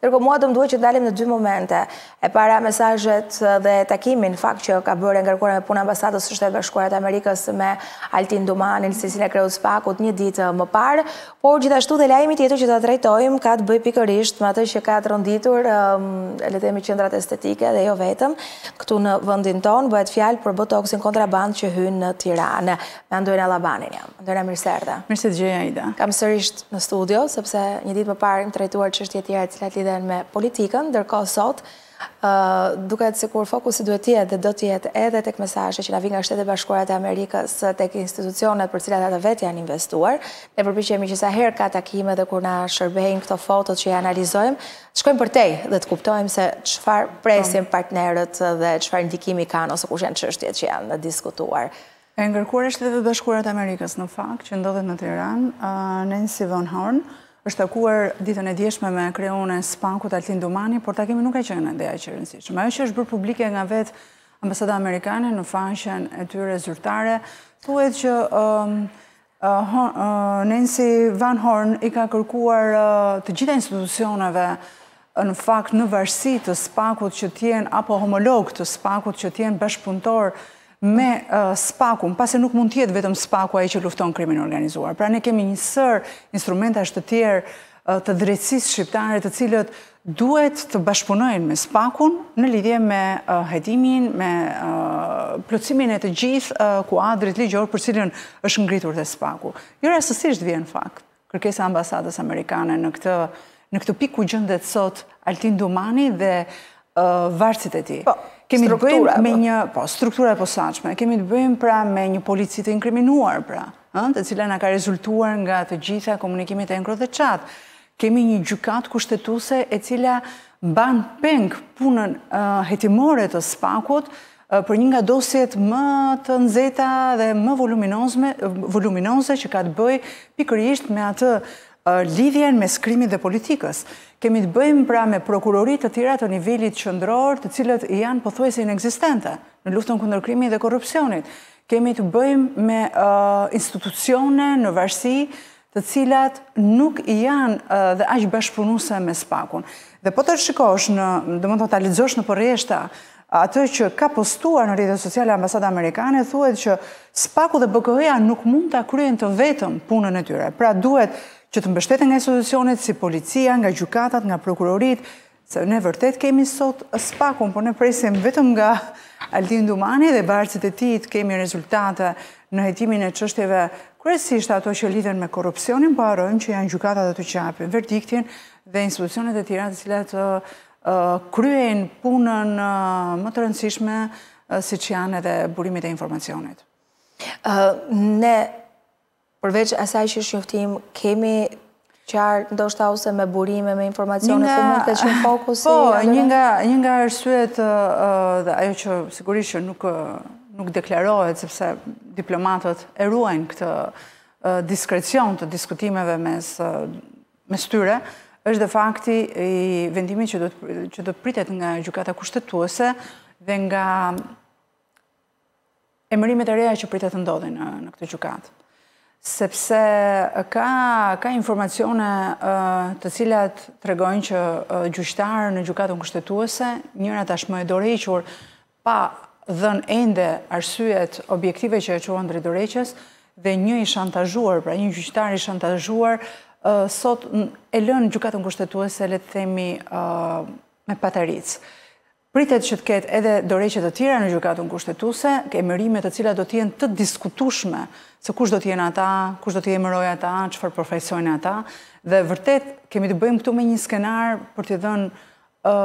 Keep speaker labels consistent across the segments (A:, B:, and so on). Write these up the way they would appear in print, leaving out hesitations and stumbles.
A: Ndërkohë mua do më duhet që dalim në dy momente. E para mesazhet dhe takimin fakt që ka bërë ngarkuar me punë ambasadës së Shtetit Bashkuar të Amerikës me Altin Dumanin, se cilin e kreu SPAK-ut një ditë më parë, por gjithashtu dhe lajmi tjetër që ta trajtojmë ka të bëjë pikërisht me atë që ka tronditur le të themi qendrat estetike dhe jo vetëm këtu në vendin ton, bëhet fjalë për botoksin kontraband që hyn në Tiranë. Me Andojna Allabanin jam. Andojna, mirë se erdhe.
B: Mirë se dëgjoj, Aida.
A: Kam sërish në studio sepse një ditë më parë më trajtuar çështje të tjera të cilat lidhen me politikën, ndërkohë sot duket sikur fokusi duhet të jetë dhe do të jetë edhe tek mesazhet që na vijnë nga Shtetet Bashkuara të Amerikës, tek institucionet për cilat ata vetë janë investuar. Ne përpiqemi që sa herë ka takime dhe kur na shërbejnë këto fotot që i analizojmë, të shkojmë përtej dhe të kuptojmë se çfarë presin partnerët dhe çfarë ndikimi kanë ose kush janë çështjet që janë diskutuar.
B: E ngarkuara e Shtetet Bashkuara të Amerikës në fakt që ndodhet në Tiranë, Nancy Van Horn është takuar ditën e djeshme me kreun e SPAK-ut Altin Dumani, por takimi nuk ka qenë ende aq e rëndësishme. Ajo që është bërë publike nga vetë ambasada amerikane në faqen e tyre zyrtare, thuhet që Nancy Van Horn i ka kërkuar të gjitha institucioneve në fakt në varësi të SPAK-ut që t'jenë apo homolog të SPAK-ut që t'jenë bashkëpunëtor me SPAK-un, pasi nuk mund tjetë vetëm SPAK-u ai që lufton krimin organizuar. Pra ne kemi një sër instrumentash të tjerë të drejtësisë shqiptare të cilët duhet të bashkëpunojnë me SPAK-un në lidhje me hetimin, me plotësimin e të gjithë kuadrit ligjor për cilën është ngritur dhe SPAK-u. Jo rastësisht vjen fakt kërkesa ambasadës amerikane në këtë pikë ku gjendet sot Altin Dumani dhe varësit e tij. Kemi të bëjmë me një struktura e posaçme, kemi të bëjmë pra me një polici të inkriminuar, pra, të cila na ka rezultuar nga të gjitha komunikimit e enkro dhe çat. Kemi një gjykatë kushtetuese e cila mban peng punën hetimore të SPAK-ut për një nga dosjet më të nxehta dhe më voluminoze që ka të bëjë pikërisht me atë lidhjen mes krimit dhe politikës. Kemi të bëjmë pra me prokurorit të tjera të nivelit qendror, të cilët janë pothuajse inekzistente në luftën kundër krimit dhe korrupsionit. Kemi të bëjmë me institucione në varësi të cilat nuk janë dhe aq bashkëpunuese me SPAK-un. Dhe po të shikosh domethënë ta lexosh në përrjeshta atë që ka postuar në rrjetet sociale ambasada amerikane, thuhet që SPAK-u dhe BKI-ja nuk mund ta kryejnë të vetëm punën e tyre. Pra duhet që të mbështeten nga institucionet si policia, nga gjykatat, nga prokurorit, se ne vërtet kemi sot SPAK-un, por ne presim vetëm nga Altin Dumani dhe varësit e tij të kemi rezultate në hetimin e çështjeve, kryesisht ato që lidhen me korrupsionin, po harrojmë që janë gjykatat ato që japin verdiktin dhe institucionet e tjera të cilat kryejnë punën më të rëndësishme siç janë edhe burimet e informacionit.
A: Ne përveç asaj që shoftim, kemi qartë ndoshta ose me burime, me informacione ku mund të qenë fokusi?
B: Po, një nga arsyet dhe ajo që sigurisht që nuk deklarohet sepse diplomatët e ruajnë këtë diskrecion të diskutimeve mes tyre, është dhe fakti i vendimit që do të pritet nga gjykata kushtetuese dhe nga emërimet e reja që pritet të ndodhin në këtë gjykatë. Sepse ka informacione të cilat tregojnë që gjyqtarë në gjykatën kushtetuese, njëra tashmë e dorëhequr pa dhënë ende arsyet objektive që e quan drejt dorëheqjes, dhe një i shantazhuar, pra një gjyqtar i shantazhuar, sot e lën gjykatën kushtetuese, le të themi, me pataric. Pritet që të ketë edhe dorëheqje të tjera në gjykatën kushtetuese, emërime të cilat do të jenë të diskutueshme, se kush do të jenë ata, kush do të emërojë ata, çfarë profesioni ata, dhe vërtet kemi të bëjmë këtu me një skenar për të dhënë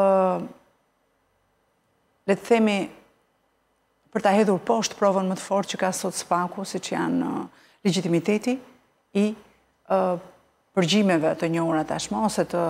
B: le të themi për ta hedhur poshtë provën më të fortë që ka sot SPAK-u, siç janë legjitimiteti i përgjimeve të njohura tashmë ose të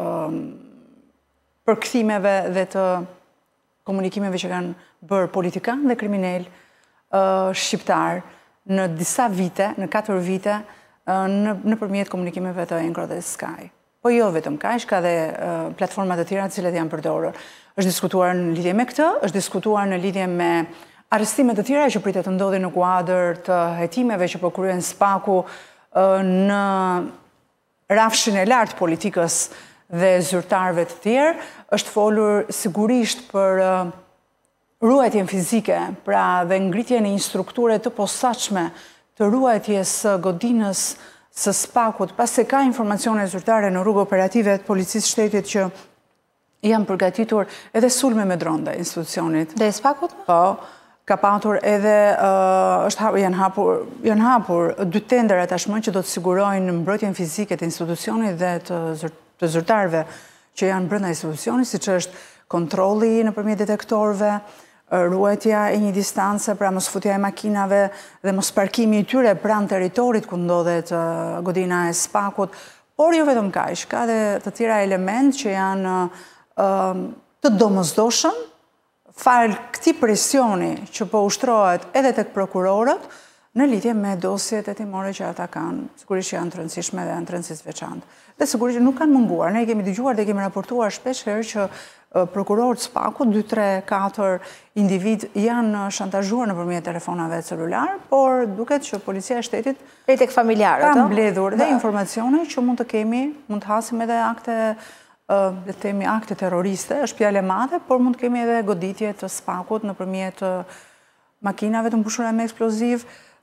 B: përkthimeve dhe të komunikimeve që kanë bërë politikanë dhe kriminal shqiptar në disa vite, në 4 vite, nëpërmjet komunikimeve të Enkro dhe Sky. Po jo vetëm kaq, ka dhe platformat të tjera të cilat janë përdorur. Është diskutuar në lidhje me këtë, është diskutuar në lidhje me arrestimet të tjera që pritet të ndodhin në kuadër të hetimeve që po kryen SPAK-u në rafshin e lartë politikës dhe zyrtarëve të tjerë. Është folur sigurisht për ruajtjen fizike, pra dhe ngritjen e instrukture të posaçme të ruajtjes së godinës së spakut, pasi ka informacione zyrtare në rrugë operative të policisë shtetit që janë përgatitur edhe sulme me dron dhe institucionit.
A: Dhe spakut?
B: Po, ka patur edhe janë hapur 2 tendera tashmë që do të sigurojnë mbrojtjen fizike të institucionit dhe të zyrtarëve që janë brenda institucionit, siç është kontrolli nëpërmjet detektorëve, ruajtja e një distance, pra mos futja e makinave dhe mos parkimi i tyre pranë territorit ku ndodhet godina e spakut, por jo vetëm kaq, ka edhe të tjera element që janë të domosdoshëm falë këtij presioni që po ushtrohet edhe tek prokurorët në lidhje me dosjet hetimore që ata kanë, sigurisht që janë të rëndësishme dhe janë të rëndësisë veçantë. Dhe sigurisht që nuk kanë munguar. Ne kemi dëgjuar dhe kemi raportuar shpesh herë që prokurorët spakut, 2, 3, 4 individ janë shantazhuar nëpërmjet telefonave celular, por duket që policia e shtetit
A: tek familjarët
B: ka mbledhur dhe informacione që mund të kemi, mund të hasim edhe akte, le të themi akte terroriste, është fjalë e madhe, por mund të kemi edhe goditje të spakut nëpërmjet makinave të mbushura me eksploziv,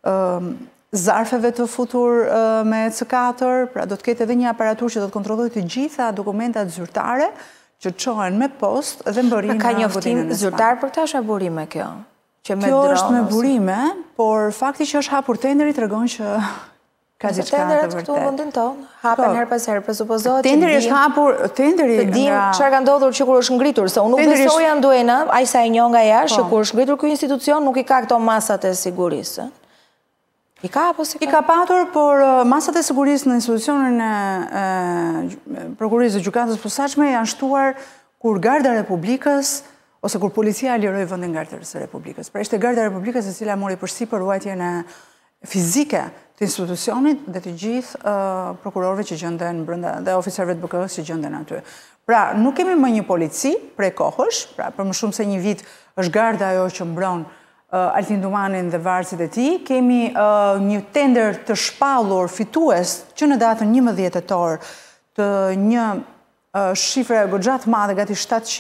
B: zarfeve të futur me C4, pra do të ketë edhe një aparatur që do të kontrollojë të gjitha dokumentat zyrtare që çohen me post dhe mbërrinë
A: ka njoftim zyrtar për këtë, është me burime kjo?
B: Kjo është me burime, por fakti që është hapur tenderi tregon që ka diçka të vërtetë.
A: Tenderet këtu në vendin tonë hapen her pas herë, presupozohet që
B: tenderi është hapur, tenderi
A: të dim çfarë ka ndodhur që kur është ngritur, se unë nuk besoja nduena, ai sa e njoh nga jashtë, që kur është ngritur ky institucion nuk i ka këto masat e sigurisë. I ka apo si ka?
B: I ka patur, por masat e sigurisë në institucionin e prokurisë dhe gjykatës posaçme janë shtuar kur Garda e Republikës ose kur policia liroi vendin Gardës së Republikës. Pra ishte Garda e Republikës e cila mori përsipër ruajtjen e fizike të institucionit dhe të gjithë prokurorëve që gjenden brenda dhe oficerëve të BK-s që gjenden aty. Pra nuk kemi më një polici prej kohësh, pra për më shumë se një vit është Garda ajo që mbron Altin Dumanin dhe varësit e tij. Kemi një tender të shpallur fitues që në datën 11 tetor të një shifre goxha të madhe, gati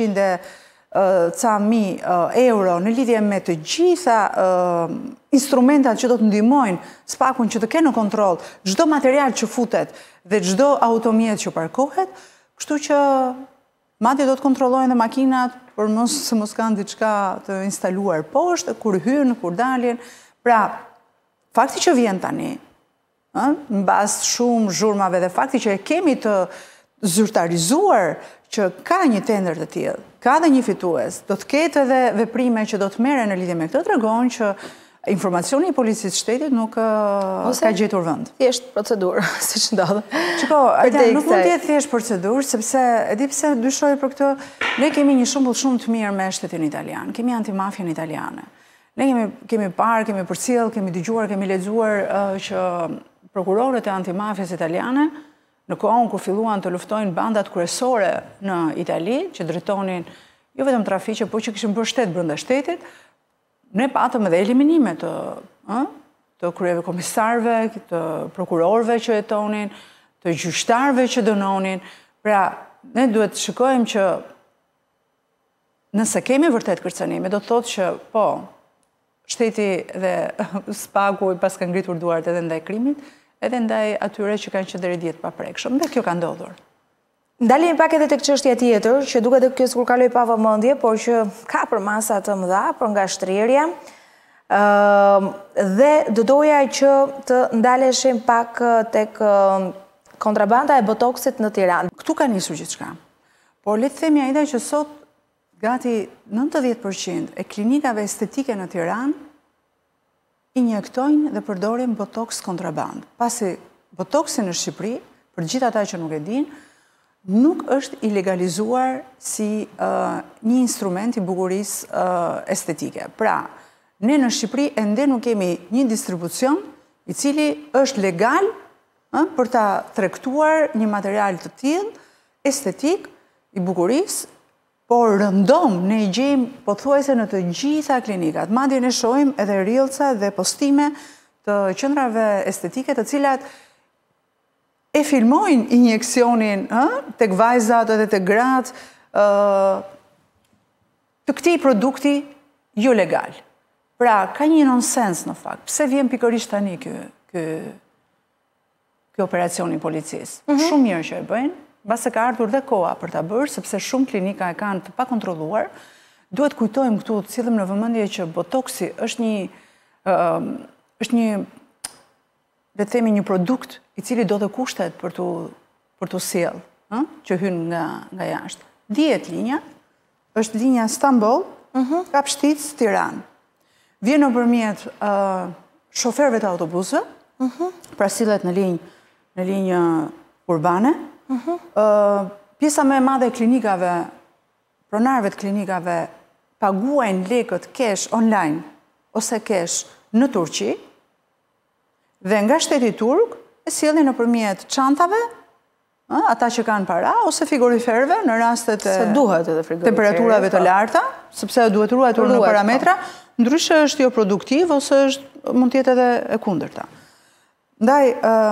B: 700.000 euro në lidhje me të gjitha instrumentat që do të ndihmojnë spakun që të kenë në kontroll çdo material që futet dhe çdo automjet që parkohet, kështu që madje do të kontrollojnë dhe makinat për se mos kanë diçka të instaluar poshtë, kur hynë, kur daljen. Pra, fakti që vjen tani, në bazë shumë zhurmave dhe fakti që e kemi të zyrtarizuar që ka një tender të tillë, ka dhe një fitues, do të ketë edhe veprime që do të merren në lidhje me këtë, tregon që informacioni i policisë shtetit nuk ka gjetur vend.
A: Thjesht procedurë, siç ndodh.
B: Shiko, nuk mund të jetë thjesht procedurë, sepse e di pse dyshoj për këtë, ne kemi një shembull shumë të mirë me shtetin italian. Kemi antimafien italiane. Ne kemi parë, kemi përcjell, kemi dëgjuar, kemi lexuar që prokurorët e antimafjes italiane në kohën kur filluan të luftojnë bandat kryesore në Itali, që drejtonin jo vetëm trafiqe, por që kishin bërë shtet brenda shtetit, ne patëm edhe eliminime të kryeve komisarëve, të prokurorëve që jetonin, të gjyqtarëve që dënonin. Pra, ne duhet të shikojmë që nëse kemi vërtet kërcënime, do të thotë që po, shteti dhe spaku i pas ka ngritur duart edhe ndaj krimit, edhe ndaj atyre që kanë qenë deri diet pa prekshëm, dhe kjo ka ndodhur.
A: Ndalemi pak edhe tek çështja tjetër, që duket kjo sikur kaloi pa vëmendje, por që ka për masa të mëdha, për nga shtrirja, dhe do doja që të ndaleshim pak tek kontrabanda e botoksit në Tiranë.
B: Këtu ka nisur gjithçka. Por le të themi ajde që sot gati 90% e klinikave estetike në Tiranë injektojnë dhe përdorin botoks kontraband. Pasi botoksi në Shqipëri, për gjithë ata që nuk e dinë, nuk është ilegalizuar si një instrument i bukurisë estetike. Pra, ne në Shqipëri ende nuk kemi një distribucion i cili është legal për ta tregtuar një material të tillë estetik i bukurisë, por rëndom ne i gjejmë pothuajse në të gjitha klinikat. Madje ne shohim edhe reelsa dhe postime të qendrave estetike të cilat e filmojnë injeksionin të vajzat edhe të gratë të këtij produkti jo legal. Pra, ka një nonsens në fakt. Pse vjen pikërisht tani ky operacioni policisë? Shumë mirë që e bëjnë, mbase ka ardhur dhe koha për ta bërë, sepse shumë klinika e kanë të pakontrolluar. Duhet kujtojmë këtu, të sillim në vëmendje që botoksi është një le të themi një produkt i cili do të kushtet për të sjellë, që hyn nga jashtë. Dihet linja, është linja Stamboll, Kapshtic, Tiranë. Vjen nëpërmjet shoferëve të autobusëve, pra sillet në linjë urbane. Pjesa më e madhe e klinikave, pronarëve të klinikave paguajnë lekët cash online ose cash në Turqi, dhe nga shteti turk e sjellin nëpërmjet çantave, ata që kanë para, ose frigoriferëve në rastet e temperaturave të larta, sepse duhet ruajtur në parametra, ndryshe është jo produktiv ose mund të jetë edhe e kundërta. Ndaj,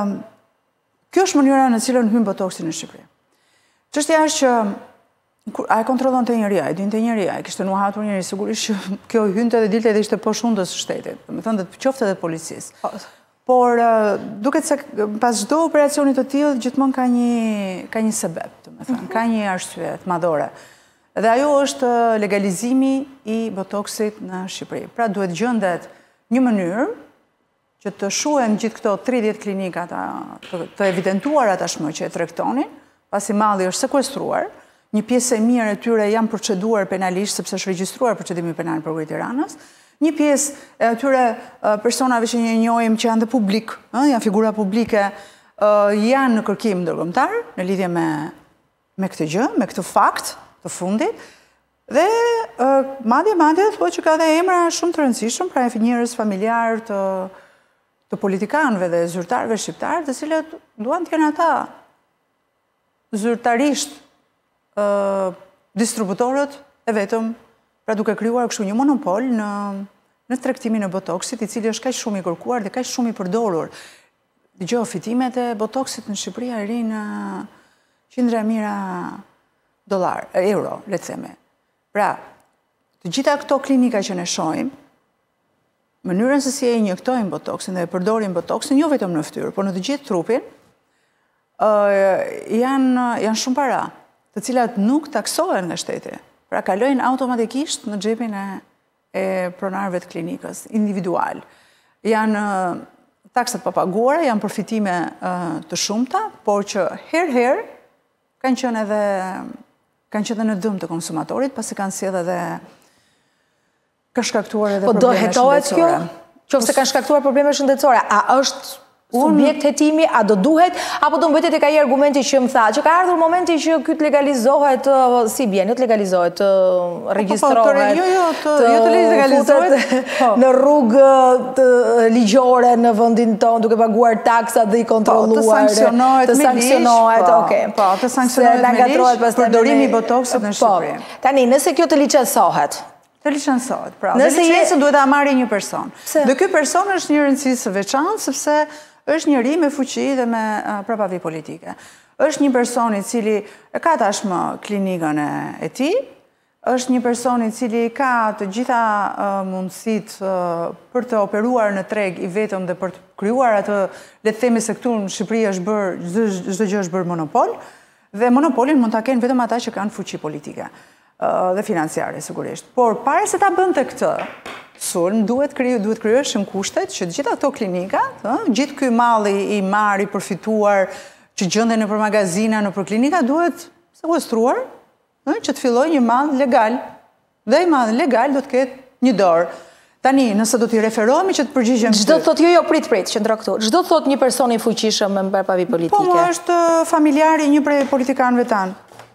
B: kjo është mënyra në cilën hyn botoksi në Shqipëri. Çështja është që a e kontrollonte njëria, e dinte njëria, e kishte nuhatur njëri, sigurisht që kjo hynte dhe dilte dhe ishte poshundës së shtetit, domethënë dhe qofte edhe policisë. Por duket se pas çdo operacioni të tillë gjithmonë ka një sebeb, domethënë, ka një arsye të madhore. Dhe ajo është legalizimi i botoksit në Shqipëri. Pra duhet gjendet një mënyrë që të shuhen gjithë këto 30 klinika të evidentuara tashmë që e tregtonin, pasi malli është sekuestruar, një pjesë e mirë e tyre janë proceduar penalisht sepse është regjistruar procedimi penal për Krye Tiranës. Një pjesë e atyre personave që një njohim që janë dhe publik, janë figura publike, janë në kërkim ndërkombëtar në lidhje me këtë gjë, me këtë fakt të fundit, dhe madje thuhet që ka dhe emra shumë të rëndësishëm, pra njerëz familjar të politikanëve dhe zyrtarëve shqiptarë, të cilët duan të jenë ata zyrtarisht distributorët e vetëm, pra duke krijuar kështu një monopol në tregtimin e botoksit, i cili është kaq shumë i kërkuar dhe kaq shumë i përdorur. Dëgjoj, fitimet e botoksit në Shqipëri arrin qindra mijëra euro, le të themi. Pra, të gjitha këto klinika që ne shohim, mënyrën se si e injektojnë botoksin dhe e përdorin botoksin, jo vetëm në fytyrë, por në të gjithë trupin, janë shumë para, të cilat nuk taksohen nga shteti. Pra kalojnë automatikisht në xhepin e pronarëve të klinikës, individual. Janë taksat papaguara, janë përfitime të shumta, por që herë kanë qenë në dëm të konsumatorit, pasi kanë sjellë edhe ka shkaktuar edhe probleme shëndetësore. Po do hetohet kjo? Qofse kanë shkaktuar probleme shëndetësore, a është subjekt hetimi, a do duhet, apo do mbëtet e ka i argumenti që më tha, që ka ardhur momenti që këtë legalizohet, si bjen, jo të legalizohet, të registrohet, të legalizohet
A: në rrugë të ligjore në vendin tonë, duke paguar taksat dhe i kontrolluar, të sankcionohet,
B: të sankcionohet me lish, përdorimi i botoksit në Shqipëri.
A: Tani, nëse kjo të licencohet,
B: të licencohet, pra. Dhe licencën duhet ta marrë një person. Dhe ky person është një rëndësi së veçantë, sepse është njëri me fuqi dhe me prapavi politike. Është një person i cili ka tashmë klinikën e tij, është një person i cili ka të gjitha mundësitë për të operuar në treg i vetëm dhe për të krijuar atë, le të themi se këtu në Shqipëri është bërë çdo gjë është bërë monopol, dhe monopolin mund ta kenë vetëm ata që kanë fuqi politike dhe financiare, sigurisht. Por para se ta bënte këtë sulm, duhet krijoshën kushtet që gjitha këto klinika, gjithë ky malli i marrë, i përfituar, që gjenden nëpër magazina, nëpër klinika, duhet sekuestruar, që të fillojë një mall legal. Dhe i mall legal do të ketë një dorë. Tani, nëse do t'i referohemi që të përgjigjem
A: çdo thotë jo, prit, qëndro këtu. Çdo thotë një person i fuqishëm me mbarpavi politike.
B: Po, është familjari një prej politikanëve tanë.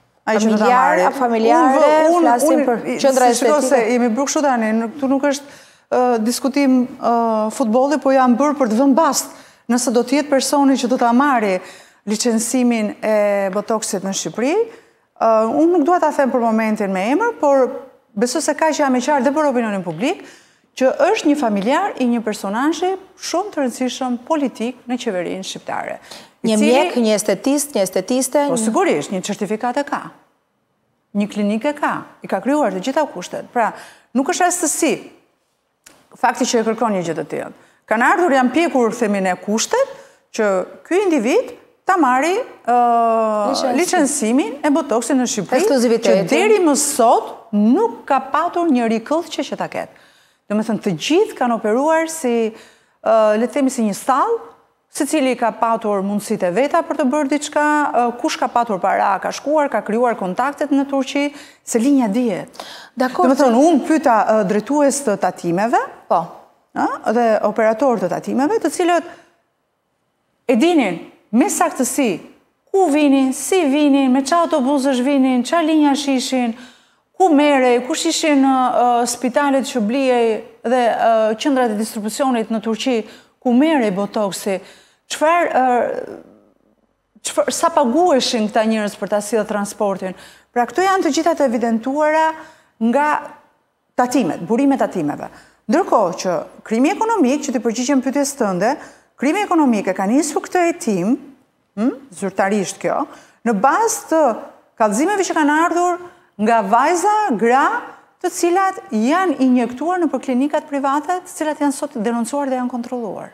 A: Familjare, flasim për qendra estetike.
B: Jemi bërë kështu tani, këtu nuk është diskutim futbolli, po janë bërë për të vënë bast nëse do të jetë personi që do ta marrë licencimin e botoksit në Shqipëri. Unë nuk dua ta them për momentin me emër, por besoj se ka që jam e qartë dhe për opinionin publik, që është një familjar i një personazhi shumë të rëndësishëm politik në qeverinë shqiptare.
A: Një mjek, një estetist, një estetiste?
B: Po sigurisht, një certifikat e ka. Një klinik e ka. I ka kryuar të gjitha kushtet. Pra, nuk është rastësi fakti që e kërkon një gjithë të tillë. Kanë ardhur janë pjekur themin e kushtet që ky individ ta marri licencimin e botoksit në Shqipëri, që deri më sot nuk ka patur një rikëllqe që ta ketë. Do me thënë, të gjithë kanë operuar si, le të themi si një stall, secili ka patur mundësitë e veta për të bërë diçka, kush ka patur para, ka shkuar, ka krijuar kontaktet në Turqi, se linja dihet. Do me thënë, unë pyeta drejtues të tatimeve, dhe operatorë të tatimeve, të cilët e dinin me saktësi ku vinin, si vinin, me qa autobusësh vinin, qa linja shishin, ku merej, ku shishin spitalet që blijej dhe qendrat e distribucionit në Turqi, ku merej botoksi, sa pagueshin këta njerëz për ta sjellë transportin. Pra këto janë të gjitha të evidentuara nga tatimet, burimet tatimeve. Ndërkohë që krimi ekonomik, që të përgjigjem pyetjes tënde, krimi ekonomik e ka nisur këtë hetim, zyrtarisht kjo, në bazë të kallëzimeve që kanë ardhur nga vajza, gra, të cilat janë injektuar në klinikat private, të cilat janë sot denoncuar dhe janë kontrolluar.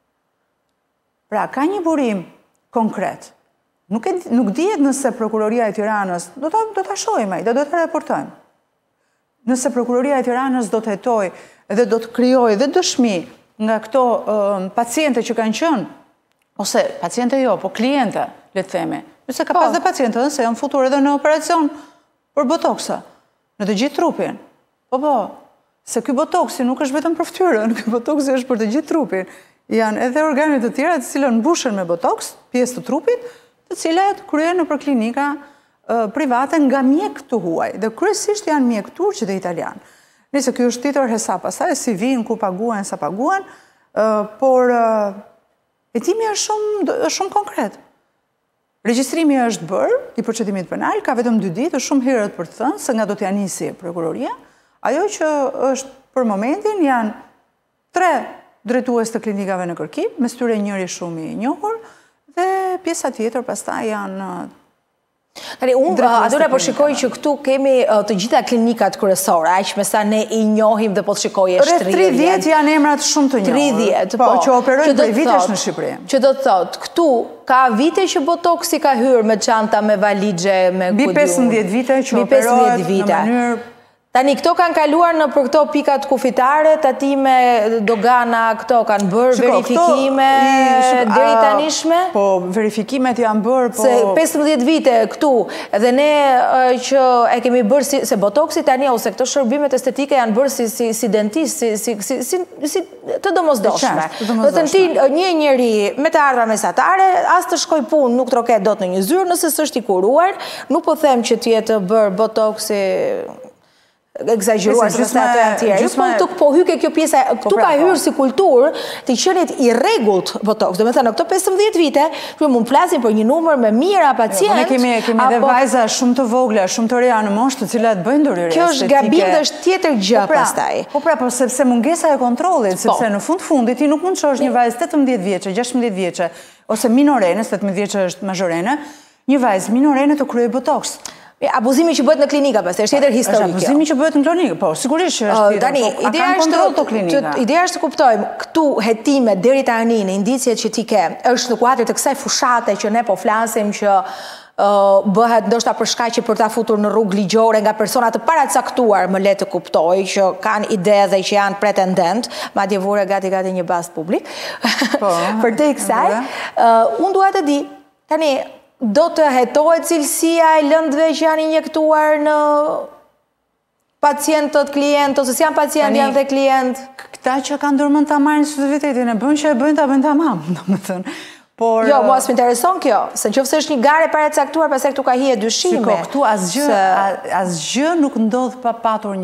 B: Pra, ka një burim konkret. Nuk dihet nëse Prokuroria e Tiranës, do ta shohim ai, do ta raportojmë. Nëse Prokuroria e Tiranës do të hetojë dhe do të krijojë dhe dëshmi nga këto paciente që kanë qenë, ose paciente jo, po kliente, le të themi. Nëse ka pas dhe paciente, se janë futur edhe në operacion për botoksa, në të gjithë trupin. Po, se ky botoksi nuk është vetëm për fytyrën, ky botoksi është për të gjithë trupin. Janë edhe organet të tjera të cilat mbushen me botoks, pjesë të trupit, të cilat kryen nëpër klinika private nga mjek të huaj, dhe kryesisht janë mjek turq dhe italian. Nëse ky është tjetër hesap pastaj, si vinë, ku paguhen, sa paguhen, por hetimi është shumë konkret. Regjistrimi është bërë i procedimit penal, ka vetëm 2 ditë, është shumë herët për të thënë, se nga do t'ja nisi prokuroria. Ajo që është për momentin janë 3 drejtues të klinikave në kërkim, mes tyre njëri shumë i njohur, dhe pjesa tjetër pastaj janë
A: Unë adore po shikoj që këtu kemi të gjitha klinikat kryesore, aq me sa ne i njohim dhe po të shikoj është 30.
B: 30 janë emrat shumë të njohur.
A: 30,
B: po, që operojnë prej vitesh në Shqipëri.
A: Që do të thotë, këtu ka vite që botoksi ka hyrë me çanta, me valixhe, me
B: mbi 15 vite që operohet në mënyrë.
A: Tani, këto kanë kaluar në për këto pikat kufitare, tatime, dogana, këto kanë bërë verifikime deri tanishme?
B: Po, verifikimet janë bërë, po...
A: Se 15 vite këtu, edhe ne që e kemi bërë, se botoksi tani, ose këto shërbimet estetike janë bërë si dentist, si të domosdoshme. Do të ti një njeri me të ardhra mesatare, as të shkoj punë nuk troket dot në një zyrë, nëse s'është i kuruar, nuk po them që t'jetë bërë botoksi egzageruar se ato janë tjerë. Po hyke kjo pjesa, këtu ka hyrë si kulturë të qenit i rregullt botoks. Do me thënë, në këto 15 vite, që mund flasim për një numër me mira pacient.
B: Ne kemi edhe vajza shumë të vogla, shumë të reja në moshë, të cilat bëjnë ndërhyrje estetike.
A: Kjo është gabim dhe është tjetër gjë pastaj.
B: Po sepse mungesa e kontrollit, sepse në fundit ti nuk mund të shohësh një vajzë 18 vjeçe, 16 vjeçe, ose minorene, 18 vjeçe është majorene, një vajzë minorene të kryej botoks.
A: Abuzimi që bëhet në klinika, pas është tjetër historike.
B: Abuzimi që bëhet në klinika, po, sigurisht që është tjetër. A kanë kontrol të klinika?
A: Ideja është të kuptojmë, këtu hetime deri tani në indicjet që ti ke, është në kuadër të kësaj fushate që ne po flasim që bëhet ndoshta për shkaq që për ta futur në rrugë ligjore nga persona të paracaktuar, më le të kuptoj, që kanë ide dhe që janë pretendent, madje vure gati një bazë publik. Për te kësaj, unë dua të di, tani, do të hetohet cilësia e lëndëve që janë injektuar në pacientët, klientë, ose si janë pacientë, janë dhe klientë?
B: Këta që kanë ndërmend ta marrin certifikatin e bën që e bëjnë ta bëjnë tamam, domethënë.
A: Jo, mua s'mintereson kjo, se nëse është një gare paracaktuar, pastaj këtu ka hije dyshime.
B: Shiko, këtu asgjë nuk ndodh pa patur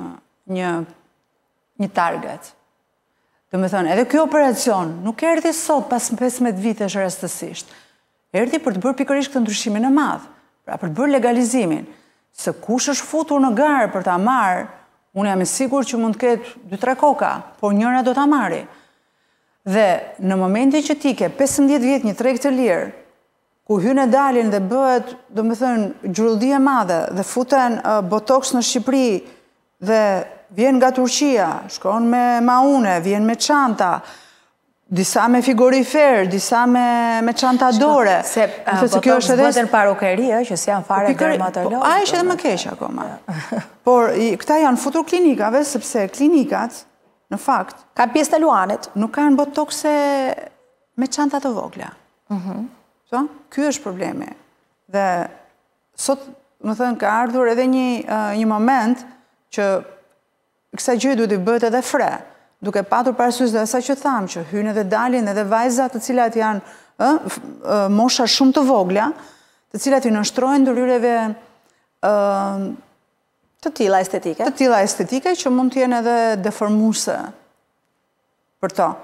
B: një target. Domethënë, edhe ky operacion nuk erdhi sot pas 15 vitesh rastësisht. Erdhi për të bërë pikërisht këtë ndryshimin e madh, pra për të bërë legalizimin, se kush është futur në garë për ta marrë, unë jam e sigurt që mund të ketë 2-3 koka, por njëra do ta marrë. Dhe në momentin që ti ke 15 vjet një treg të lirë, ku hynë e dalin dhe bëhet, do me thënë, gjurëldi e madhe dhe futen botoks në Shqipëri dhe vjen nga Turqia, shkon me maune, vjen me çanta, disa me frigorifer, disa me çanta dore.
A: Se botoks bëten parukeri, që si janë fare dermatologë.
B: A është edhe më keq akoma. Por këta janë futur klinikave, sepse klinikat, në fakt,
A: ka pjesë të luanit.
B: Nuk kanë botokse me çanta të vogla. Ky është problemi. Dhe sot, më thënë, ka ardhur edhe një moment që kësaj gjë duhet i bëhet edhe fre, duke patur parasysh dhe asaj që thamë, që hynë edhe dalin edhe vajzat të cilat janë mosha shumë të vogla, të cilat i nështrojnë ndërhyrjeve
A: të tilla estetike.
B: Të tilla estetike që mund të jenë edhe deformuese për to.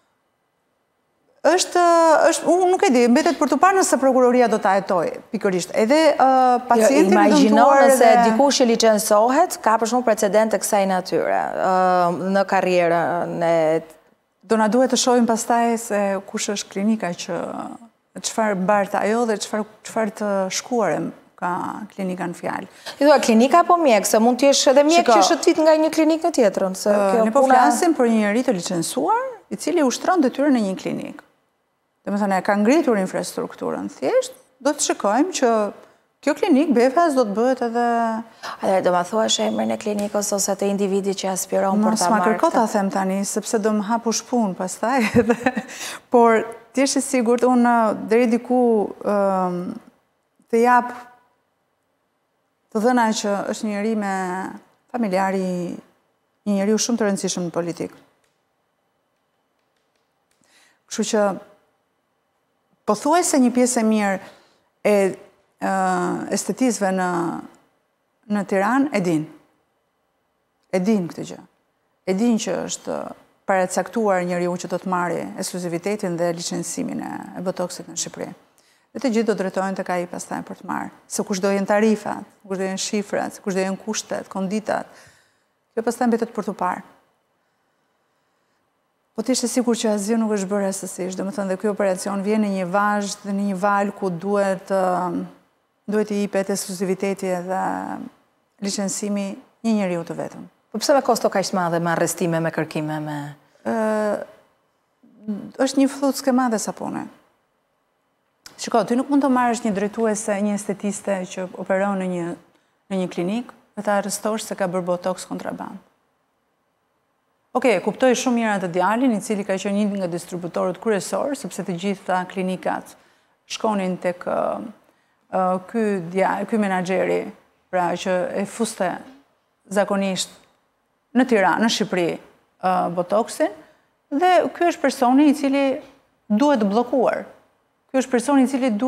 B: Unë nuk e di, mbetet për të parë nëse prokuroria do ta hetojë, pikërisht. Edhe pacientin e dëmtuar
A: nëse dikush që licencohet, ka për shembull precedente kësaj natyre në karrierën e...
B: Do na duhet të shohim pastaj se kush është klinika që çfarë bart ajo dhe çfarë të shkuarem ka klinika në fjalë.
A: I thua klinika apo mjek, se mund të jesh edhe mjek që shëtit nga një klinikë në tjetrën.
B: Ne po flasim për një njerëz të licencuar, i cili ushtron detyrën në një klinikë. Domethënë, ka ngritur infrastrukturën, thjesht do të shikojmë që kjo klinikë Befas do të bëhet edhe...
A: Do ma thuash emrin e klinikës ose të individi që aspiron për ta marrë...
B: Mos ma kërko ta them tani, sepse do më hapush punë pastaj edhe... Por, ti është sigurt, unë deri diku të jap të dhëna që është një njeri me familjari, një njeriu shumë të rëndësishëm në politikë. Kështu që pothuajse një pjesë e mirë e estetisëve në Tiranë e din. E din këtë gjë. E din që është paracaktuar njeriu që do të marrë ekskluzivitetin dhe licencimin e botoksit në Shqipëri. Dhe të gjithë do drejtojnë tek ai pastaj për të marrë. Se kush do jenë tarifat, kush do jenë shifrat, kush do jenë kushtet, konditat. Kjo pastaj mbetet për të parë. Po të ishte sigur që asgjë nuk është bërë rastësisht, domethënë dhe ky operacion vjen në një vazh dhe në një val ku duhet i jepet ekskluziviteti dhe licencimi një njeriu të vetëm.
A: Po pse me kosto kaq të madhe, me arrestime, me kërkime, me...
B: Është një fllucë e madhe sa pune. Shiko, ty nuk mund të marrësh një drejtuese, një estetiste që operon në një klinikë dhe ta arrestosh se ka bërë botoks kontraband. Kuptoj shumë mirë atë djalin, i cili ka qenë një nga distributorët kryesorë, sepse të gjitha klinikat shkonin tek ky menaxheri, pra që e fuste zakonisht në Tiranë, në Shqipëri, botoksin, dhe ky është personi i cili duhet bllokuar. Ky është personi i cili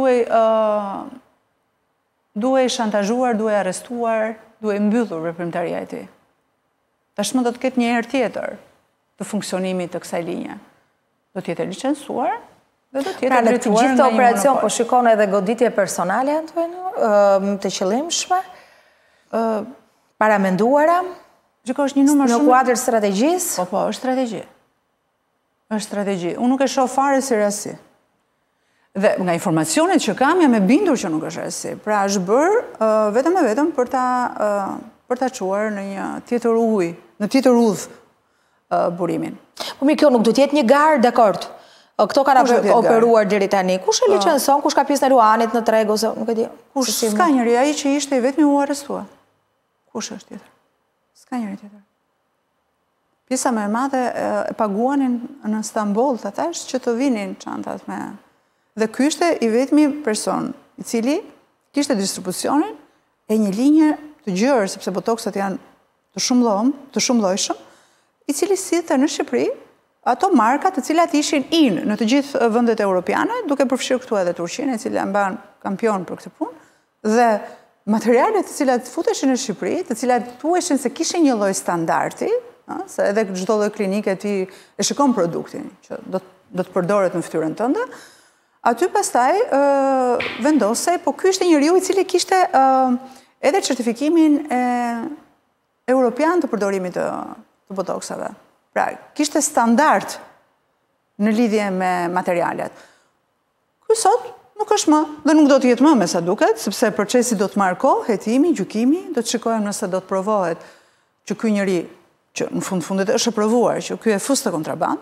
B: duhet shantazhuar, duhet arrestuar, duhet mbyllur veprimtaria e tij. Tashmë do të ketë një herë tjetër të funksionimit të kësaj linje. Do të jetë licencuar dhe do të jetë drejtuar nga një monopol. Pra në të gjithë
A: operacion po shikon edhe goditje personale të qëllimshme, paramenduara,
B: është një numër
A: në kuadër strategjisë?
B: Po, është strategji. Është strategji. Unë nuk e shoh fare si rasti. Dhe nga informacionet që kam, jam e bindur që nuk është rasti. Pra është bërë vetëm e vetëm për ta quar në një tjetër ujë, në tjetër udhë burimin.
A: Po mi kjo nuk do t'jetë një garë, dakord. Këto kanë operuar deri tani. Kush e licencon, kush ka pjesë në luanit, në treg, ose nuk e di.
B: Kush s'ka njëri, ai që ishte i vetmi u arrestua. Kush është tjetër? S'ka njëri tjetër. Pjesa më e madhe e paguanin në Stamboll, të thash, që të vinin çantat me... Dhe ky ishte i vetmi person i cili kishte distribucionin e një linje të gjërë, sepse botoksat janë të shumëllojshëm, i cili sidhte në Shqipëri ato marka të cilat ishin në të gjithë vendet europiane, duke përfshirë këtu edhe Turqinë, e cila mban kampion për këtë punë, dhe materialet të cilat futeshin në Shqipëri, të cilat thuheshin se kishin një lloj standardi, se edhe çdo lloj klinike ti e shikon produktin që do të përdoret në fytyrën tënde. Aty pastaj vendosej, po ky ishte njeriu i cili kishte edhe certifikimin europian të përdorimit të botoksave. Pra, kishte standard në lidhje me materialet. Ky sot nuk është më, dhe nuk do të jetë më me sa duket, sepse procesi do të marrë kohë, hetimi, gjykimi, do të shikojmë nëse do të provohet që ky njeri, që në fundit është e provuar, që ky e fus të kontraband,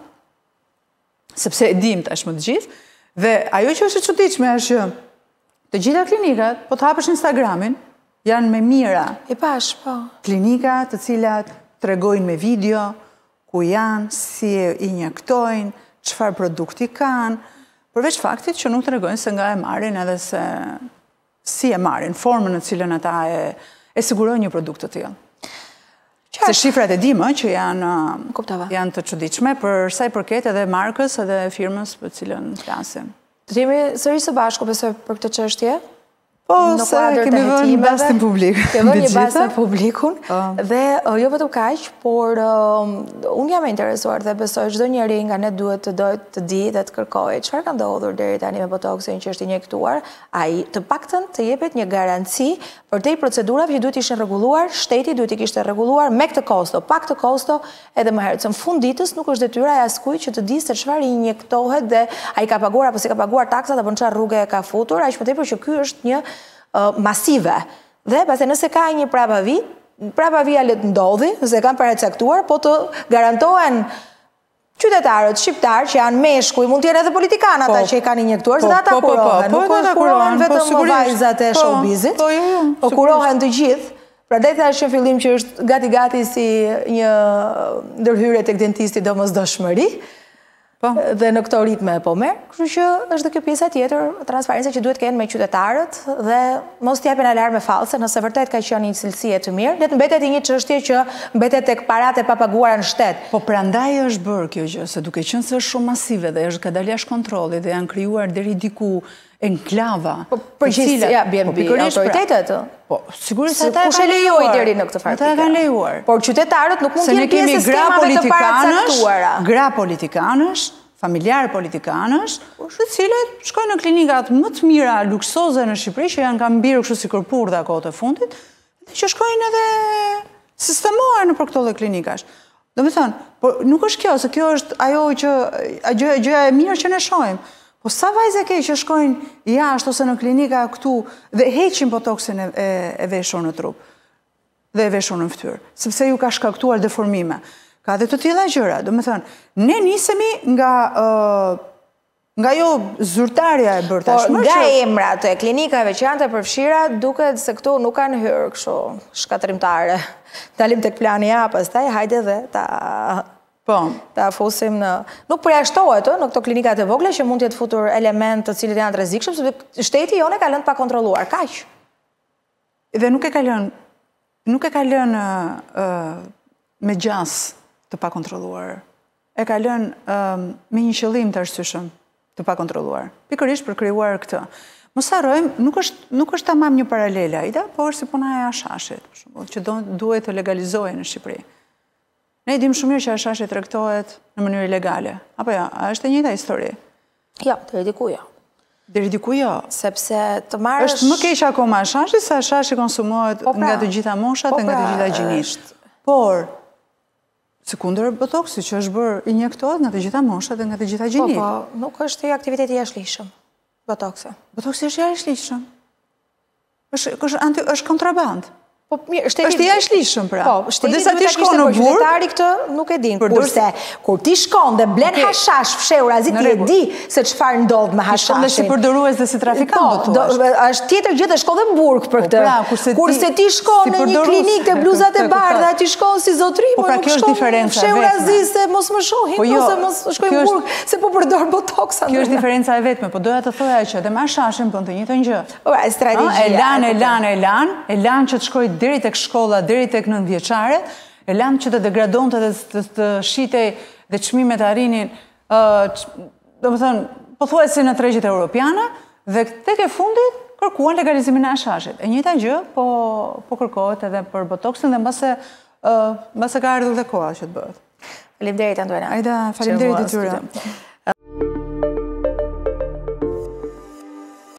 B: sepse e dim tashmë të gjithë, dhe ajo që është e çuditshme është që të gjitha klinikat, po të hapësh Instagramin, janë me mira.
A: I pash, po.
B: Klinika të cilat tregojnë me video, ku janë, si e injektojnë, çfarë produkti kanë, përveç faktit që nuk tregojnë se nga e marrin edhe se si e marrin, formën në cilën ata e sigurojnë një produkt të tillë. Se shifrat e dimë që janë të çuditshme për sa i përket edhe markës edhe firmës për cilën flasim.
A: Të jemi sërish së bashku besoj për këtë çështje?
B: Po, se kemi vënë një bastin publik.
A: Kemi vënë një bastin publikun, dhe jo vetëm kaq, por unë jam e interesuar dhe besoj çdo njeri nga ne duhet të di dhe të kërkojë çfarë ka ndodhur deri tani me botoksin që është injektuar, ai të paktën të jepet një garanci për te procedurave që duhet ishin rregulluar, shteti duhet i kishte rregulluar me këtë kosto, pak të kosto edhe më herët. Se në fund ditës nuk është detyra e askujt që të di se çfarë injektohet dhe ai ka paguar apo si ka paguar taksat apo në çfarë rrugë e ka futur, aq më tepër që ky është një masive. Dhe pastaj nëse ka një prapavia le të ndodhi, se kanë paracaktuar, po të garantohen qytetarët shqiptar që janë meshkuj, mund të jenë edhe politikanë ata që i kanë injektuar, se ata kurohen, nuk kurohen vetëm vajzat e showbizit, po kurohen të gjithë. Prandaj thash në fillim që është gati si një ndërhyrje tek dentisti domosdoshmëri. Dhe në këto ritme po merr, kështu që është dhe kjo pjesa tjetër, transparenca që duhet kenë me qytetarët dhe mos t'japin alarme false, nëse vërtet ka qenë një cilësi e të mirë, le të mbetet një çështje që mbetet tek paratë e papaguara në shtet.
B: Po prandaj është bërë kjo gjë, se duke qenë se është shumë masive dhe është ka dalë jashtë kontrollit dhe janë krijuar deri diku enklava.
A: Po përgjithësi ja bien autoritetet.
B: Po sigurisht
A: ata kush e lejoi deri në këtë farë.
B: Ata kanë lejuar.
A: Por qytetarët nuk mund të jenë pjesë e skemave të paracaktuara.
B: Gra politikanësh, familjar politikanësh, të cilët shkojnë në klinikat më të mira luksoze në Shqipëri, që janë kanë mbirë kështu si kërpurdha kohët e fundit, dhe që shkojnë edhe sistemohen nëpër këto klinikash. Domethënë, po nuk është kjo, se kjo është ajo që gjëja e mirë që ne shohim. Po sa vajze ke që shkojnë jashtë ose në klinika këtu dhe heqin botoksin e veshur në trup dhe e veshur në fytyrë, sepse ju ka shkaktuar deformime. Ka dhe të tilla gjëra, do me thënë, ne nisemi nga jo zyrtarja e bërë tashmë.
A: Por nga emrat e klinikave që janë të përfshira, duket se këtu nuk kanë hyrë kështu shkatrimtare. Dalim tek plani A, pastaj hajde dhe ta fusim në... Nuk përjashtohet në këto klinikat e vogla që mund të jetë futur element të cilët janë të rrezikshëm, sepse shteti jone ka lënë pa kontrolluar, kaq.
B: Dhe nuk e ka lënë me gjas të pa kontrolluar. E ka lënë me një qëllim të arsyeshëm të pa kontrolluar. Pikërisht për krijuar këtë. Mos harrojmë, nuk është tamam një paralele ida, por si puna e hashashit, për shembull, që duhet të legalizohen në Shqipëri. Ne dim shumë mirë që hashashi tregtohet në mënyrë ilegale. Apo jo, a është e njëjta histori?
A: Jo, deri diku jo.
B: Deri diku jo.
A: Sepse të marrësh...
B: Është më keq akoma hashashi, se hashashi konsumohet nga të gjitha moshat dhe nga të gjitha gjinit. Por, sekundër botoksi që është bërë injektohet nga të gjitha moshat dhe nga të gjitha gjinit.
A: Po, nuk është aktiviteti i jashtëligjshëm, botoksi.
B: Botoksi është i jashtëligjshëm. Është kontraband.
A: Është
B: i jashtëligjshëm pra.
A: Po, shteti duhet ta kishte, por qytetari këtë nuk e din. Kurse kur ti shkon dhe blen hashash fshehur, azi ti e di se çfarë ndodh me hashashin.
B: Shkon dhe si përdorues dhe si trafikant do thuash.
A: Është tjetër gjë, shkon dhe në burg për këtë. Kurse ti shkon në një klinikë te bluzat e bardha, ti shkon si zotrim,
B: po pra kjo është diferenca
A: fshehur azi se mos më shohin, ose mos shkojnë në burg se po përdor botoksa.
B: Kjo është diferenca e vetme, po doja të thoja që edhe me hashashin bën të njëjtën gjë.
A: Strategjia.
B: E lan që të shkojë deri tek shkolla, deri tek 9-vjeçare, e lanë që të degradonte dhe të shitej dhe çmimet arrinin, domethënë, pothuajse në tregjet europiane, dhe tek e fundit kërkuan legalizimin e hashashit. E njëjta gjë, po kërkohet edhe për botoksin dhe mbase ka ardhur dhe koha që të bëhet.
A: Faleminderit Antuana.
B: Ajda, faleminderit detyra.